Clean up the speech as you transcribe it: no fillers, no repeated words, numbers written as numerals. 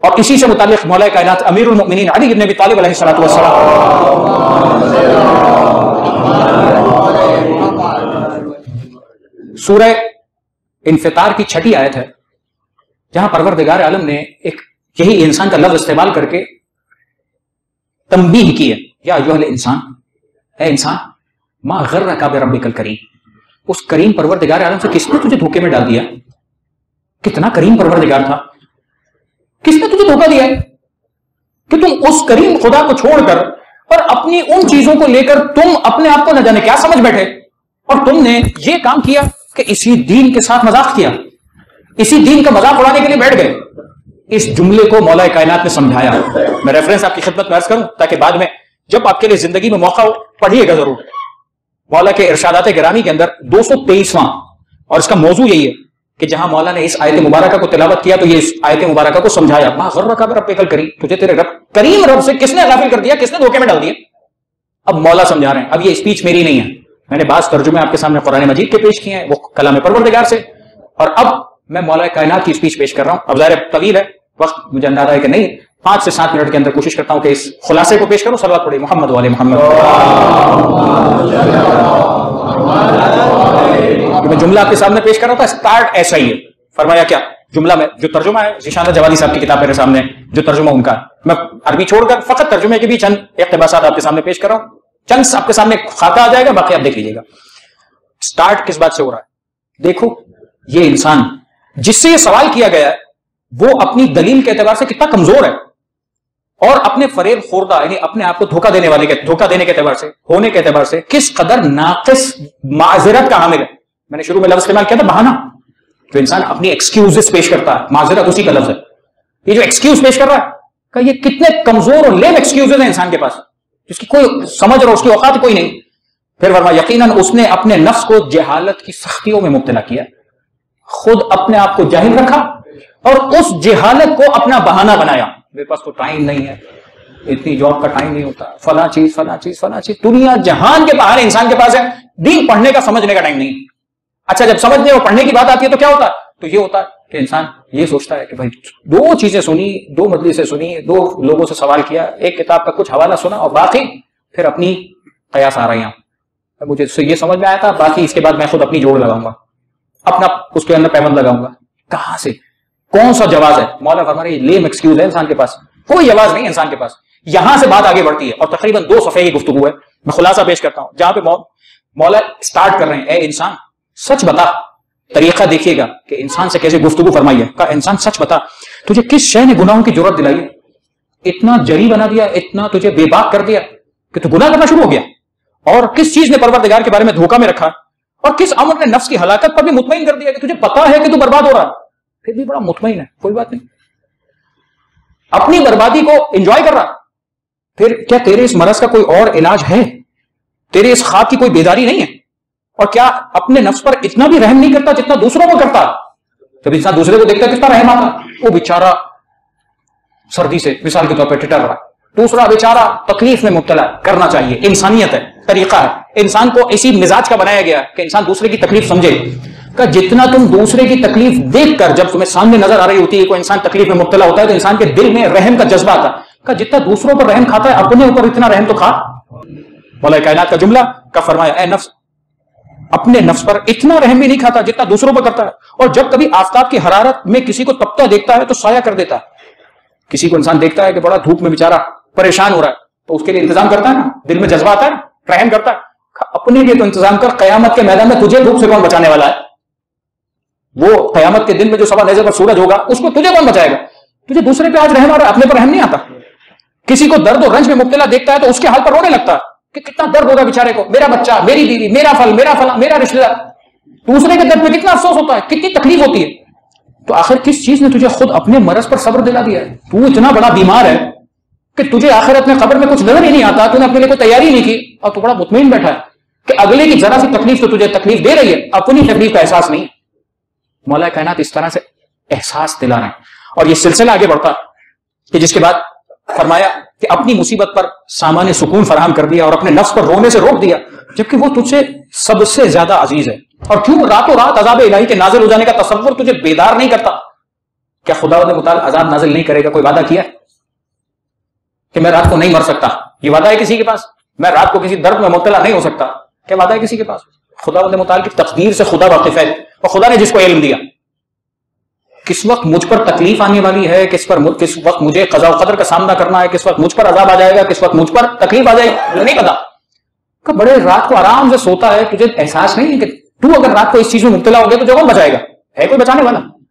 اور اسی سے متعلق مولا کائنات امیر المؤمنین علی بن ابی طالب علیہ الصلوۃ والسلام سورہ انفطار کی 6 آیت ہے، جہاں پروردگار عالم نے ایک یہی انسان کا لفظ استعمال کر کے تنبیہ کی ہے، یا ایھا الانسان، اے انسان، ما غرک بربک الکریم، اس کریم پروردگار عالم سے کس نے تجھے دھوکے میں ڈال دیا؟ کتنا کریم پروردگار تھا، کس نے تجھے دھوکہ دیا ہے کہ تم اس کریم خدا کو چھوڑ کر اور اپنی ان چیزوں کو لے کر تم اپنے آپ کو نہ جانے کیا سمجھ بیٹھے، اور تم نے یہ کام کیا کہ اسی دین کے ساتھ مذاق کیا، اسی دین کا مذاق اڑانے کے لیے بیٹھ گئے۔ اس جملے کو مولا کائنات نے سمجھایا۔ میں ریفرنس آپ کی خدمت میں عرض کروں تاکہ بعد میں جب آپ کے لیے زندگی میں موقع ہو پڑھیے گا ضرور۔ مولا کے ارشادات گرامی کے اندر 223واں، اور اس کا موضوع یہی ہے کہ جہاں مولا نے اس آیت مبارکہ کو تلاوت کیا تو یہ اس آیت مبارکہ کو سمجھایا، ما غرک بربک الکریم، تجھے تیرے رب کریم رب سے کس نے غافل کر دیا، کس نے دھوکے میں ڈال دیا؟ اب مولا سمجھا رہے ہیں۔ اب یہ اسپیچ میری نہیں ہے، میں نے بعض ترجمے آپ کے سامنے قرآن مجید کے پیش کیے ہیں، وہ کلام پروردگار سے، اور اب میں مولا کائنات کی اسپیچ پیش کر رہا ہوں۔ اب ظاہر طویل ہے، وقت مجھے اندازہ ہے کہ نہیں، 5 سے 7 منٹ کے اندر کوشش کرتا ہوں کہ اس خلاصے کو پیش کروں۔ صلوات پڑھیے محمد والے محمد۔ میں جملہ آپ کے سامنے پیش کر رہا تھا، اسٹارٹ ایسا ہی ہے۔ فرمایا کیا جملہ میں جو ترجمہ ہے، ذیشان جوالی صاحب کی کتاب میرے سامنے، جو ترجمہ ان کا ہے، میں عربی چھوڑ کر فقط ترجمے کے بھی چند اقتباسات آپ کے سامنے پیش کر رہا ہوں۔ چند آپ کے سامنے خاکہ آ جائے گا، باقی آپ دیکھ لیجیے گا۔ اسٹارٹ کس بات سے ہو رہا ہے؟ دیکھو، یہ انسان جس سے یہ سوال کیا گیا ہے وہ اپنی دلیل کے اعتبار سے کتنا کمزور ہے، اور اپنے فریب خوردہ یعنی اپنے آپ کو دھوکہ دینے والے دھوکہ دینے کے اعتبار سے، ہونے کے اعتبار سے کس قدر ناقص معذرت کا حامل ہے۔ میں نے شروع میں لفظ استعمال کیا تھا بہانہ، جو انسان اپنی ایکسکیوزز پیش کرتا ہے، معذرت اسی کا لفظ ہے۔ یہ جو ایکسکیوز پیش کر رہا ہے کہ یہ کتنے کمزور اور لیم ایکسکیوزز ہیں انسان کے پاس، جس کی کوئی سمجھ اور اس کی اوقات کوئی نہیں۔ پھر فرمایا یقیناً اس نے اپنے نفس کو جہالت کی سختیوں میں مبتلا کیا، خود اپنے آپ کو جاہل رکھا اور اس جہالت کو اپنا بہانہ بنایا۔ میرے پاس تو ٹائم نہیں ہے، اتنی جاب کا ٹائم نہیں ہوتا، فلاں چیز فلاں چیز فلاں چیز، دنیا جہان کے بہانے انسان کے پاس ہے، دین پڑھنے کا سمجھنے کا ٹائم نہیں۔ اچھا، جب سمجھنے اور پڑھنے کی بات آتی ہے تو کیا ہوتا ہے؟ تو یہ ہوتا ہے کہ انسان یہ سوچتا ہے کہ بھائی 2 چیزیں سنی، 2 مجلسیں سنی، 2 لوگوں سے سوال کیا، ایک کتاب کا کچھ حوالہ سنا، اور باقی پھر اپنی قیاس آ رہی ہیں۔ مجھے یہ سمجھ میں آیا تھا، باقی اس کے بعد میں خود اپنی جوڑ لگاؤں گا، اپنا اس کے اندر پیمند لگاؤں گا۔ کہاں سے کون سا جواز ہے؟ مولا فرما رہے ہیں لیم ایکسکیوز ہے انسان کے پاس، کوئی جواز نہیں انسان کے پاس۔ یہاں سے بات آگے بڑھتی ہے اور تقریباً 2 صفحے کی گفتگو ہے۔ میں خلاصہ پیش کرتا ہوں جہاں پہ مولا سٹارٹ کر رہے ہیں، اے انسان سچ بتا۔ طریقہ دیکھیے گا کہ انسان سے کیسے گفتگو فرمائی ہے، کہا انسان سچ بتا، تجھے کس شے نے گناہوں کی جرات دلائی ہے، اتنا جری بنا دیا، اتنا تجھے بے باک کر دیا کہ تو گناہ کرنا شروع ہو گیا؟ اور کس چیز نے پروردگار کے بارے میں دھوکہ میں رکھا، اور کس امر نے نفس کی ہلاکت پر بھی مطمئن کر دیا کہ تجھے پتا ہے کہ تو برباد ہو رہا ہے، پھر بھی بڑا مطمئن ہے، کوئی بات نہیں، اپنی بربادی کو انجوائے کر رہا۔ پھر کیا تیرے اس مرض کا کوئی اور علاج ہے؟ تیرے اس خواب کی کوئی بیداری نہیں ہے؟ اور کیا اپنے نفس پر اتنا بھی رحم نہیں کرتا جتنا دوسروں کو کرتا؟ جب انسان دوسرے کو دیکھتا ہے کتنا رحم آتا، وہ بیچارہ سردی سے مثال کے طور پہ ٹٹر رہا، دوسرا بیچارہ تکلیف میں مبتلا، کرنا چاہیے، انسانیت ہے، طریقہ ہے، انسان کو اسی مزاج کا بنایا گیا کہ انسان دوسرے کی تکلیف سمجھے۔ کہ جتنا تم دوسرے کی تکلیف دیکھ کر، جب تمہیں سامنے نظر آ رہی ہوتی ہے کوئی انسان تکلیف میں مبتلا ہوتا ہے تو انسان کے دل میں رحم کا جذبہ آتا ہے، کہ جتنا دوسروں پر رحم کھاتا ہے اپنے اوپر اتنا رحم تو کھا۔ مولا کائنات کا جملہ کا فرمایا، اے نفس، اپنے نفس پر اتنا رحم بھی نہیں کھاتا جتنا دوسروں پر کرتا ہے، اور جب کبھی آفتاب کی حرارت میں کسی کو تپتا دیکھتا ہے تو سایہ کر دیتا ہے۔ کسی کو انسان دیکھتا ہے کہ بڑا دھوپ میں بیچارہ پریشان ہو رہا ہے تو اس کے لیے انتظام کرتا ہے نا، دل میں جذبہ آتا ہے، رحم کرتا ہے۔ اپنے لیے تو انتظام کر، قیامت کے میدان میں تجھے دھوپ سے کون بچانے والا ہے؟ وہ قیامت کے دن میں جو سوا نیزے پر سورج ہوگا اس کو تجھے کون بچائے گا؟ تجھے دوسرے پہ آج رحم آ رہا ہے، اپنے پر رحم نہیں آتا۔ کسی کو درد و رنج میں مبتلا دیکھتا ہے تو اس کے حال پر رونے لگتا ہے کہ کتنا درد ہوگا بیچارے کو، میرا بچہ، میری بیوی، میرا پھل، میرا فلاں، میرا رشتہ دار۔ دوسرے کے درد پہ کتنا افسوس ہوتا ہے، کتنی تکلیف ہوتی ہے۔ تو آخر کس چیز نے تجھے خود اپنے مرض پر صبر دلا دیا ہے؟ تو اتنا بڑا بیمار ہے کہ تجھے آخرت میں قبر میں کچھ نظر ہی نہیں آتا، تو نے اپنے لیے کوئی تیاری نہیں کی اور تو بڑا مطمئن بیٹھا ہے کہ اگلے کی ذرا سی تکلیف تو تجھے تکلیف دے رہی ہے، اپنی تکلیف کا احساس نہیں۔ مولا کائنات اس طرح سے احساس دلا رہے ہیں، اور یہ سلسلہ آگے بڑھتا کہ جس کے بعد فرمایا کہ اپنی مصیبت پر سامان سکون فراہم کر دیا اور اپنے نفس پر رونے سے روک دیا، جبکہ وہ تجھ سے سب سے زیادہ عزیز ہے۔ اور کیوں راتوں رات عذاب الہی کے نازل ہو جانے کا تصور تجھے بیدار نہیں کرتا؟ کیا خداوند متعال عذاب نازل نہیں کرے گا؟ کوئی وعدہ کیا کہ میں رات کو نہیں مر سکتا؟ یہ وعدہ ہے کسی کے پاس؟ میں رات کو کسی درد میں مبتلا نہیں ہو سکتا؟ کیا وعدہ ہے کسی کے پاس؟ خداوند متعال کی تقدیر سے خدا واقف ہے، اور خدا نے جس کو علم دیا کس وقت مجھ پر تکلیف آنے والی ہے، کس وقت مجھے قضاء و قدر کا سامنا کرنا ہے، کس وقت مجھ پر عذاب آ جائے گا، کس وقت مجھ پر تکلیف آ جائے گی، نہیں پتا. کہ بڑے رات کو آرام سے سوتا ہے، تجھے احساس نہیں ہے کہ تو اگر رات کو اس چیز میں مبتلا ہو گیا تو جو کون بچائے گا؟ ہے کوئی بچانے والا؟